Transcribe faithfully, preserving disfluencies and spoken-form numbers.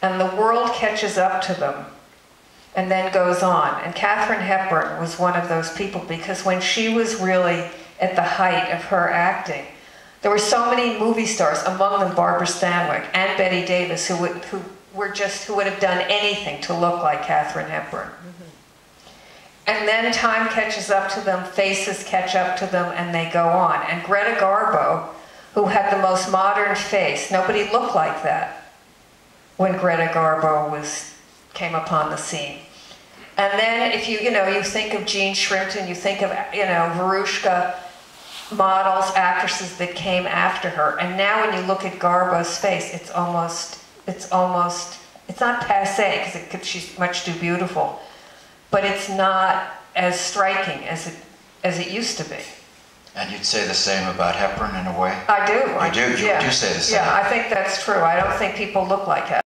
and the world catches up to them and then goes on. And Katharine Hepburn was one of those people, because when she was really at the height of her acting, there were so many movie stars, among them Barbara Stanwyck and Bette Davis, who would, who were just, who would have done anything to look like Katharine Hepburn. Mm-hmm. And then time catches up to them, faces catch up to them, and they go on. And Greta Garbo, who had the most modern face, nobody looked like that when Greta Garbo was, came upon the scene. And then if you, you know, you think of Jean Shrimpton, you think of, you know, Verushka, models, actresses that came after her. And now when you look at Garbo's face, it's almost, it's almost, it's not passé, because it could, she's much too beautiful, but it's not as striking as it, as it used to be. And you'd say the same about Hepburn in a way? I do. You I do? You yeah. do say the same? Yeah, I think that's true. I don't think people look like Katharine